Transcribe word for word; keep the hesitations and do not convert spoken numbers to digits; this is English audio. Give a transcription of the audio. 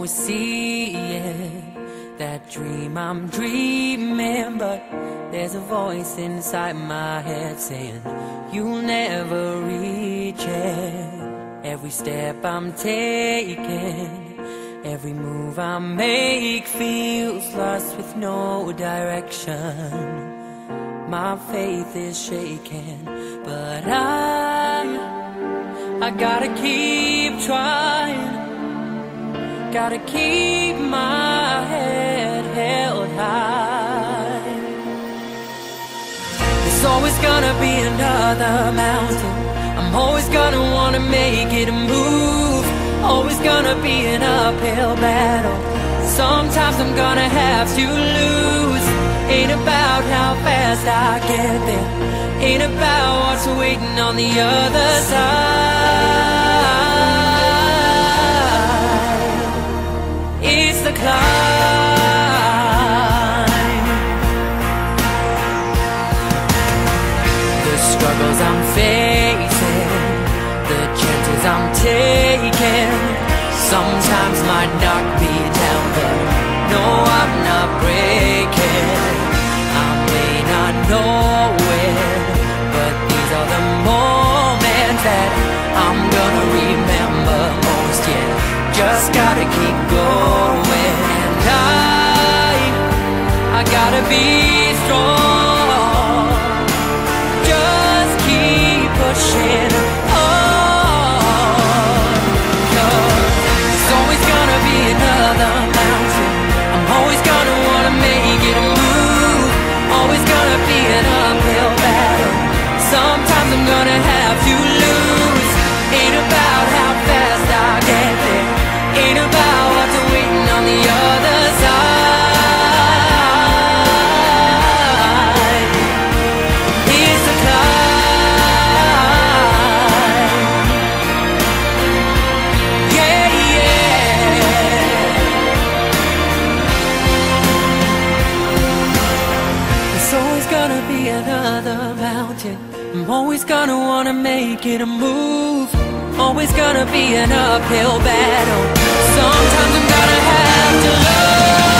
always see it, that dream I'm dreaming, but there's a voice inside my head saying you'll never reach it. Every step I'm taking, every move I make feels lost with no direction. My faith is shaking, but I, I gotta keep trying. Gotta keep my head held high. There's always gonna be another mountain. I'm always gonna wanna make it move. Always gonna be an uphill battle. Sometimes I'm gonna have to lose. Ain't about how fast I get there, ain't about what's waiting on the other side. It's the climb. The struggles I'm facing, the chances I'm taking, sometimes might knock me down, but no, I'm not breaking. I may not know it, but these are the moments that I'm gonna remember most. Yeah, just gotta keep going, and I, I gotta be strong. Just keep pushing on, 'cause there's always gonna be another mountain. I'm always gonna wanna make it move. Always gonna be an uphill battle. Sometimes I'm gonna have to lose. Ain't about how fast I get there, ain't about what's waiting on the other side. It's the climb. Yeah, yeah. There's always gonna be another mountain. I'm always gonna wanna make it a move. Always gonna be an uphill battle. Sometimes I'm gonna have to love.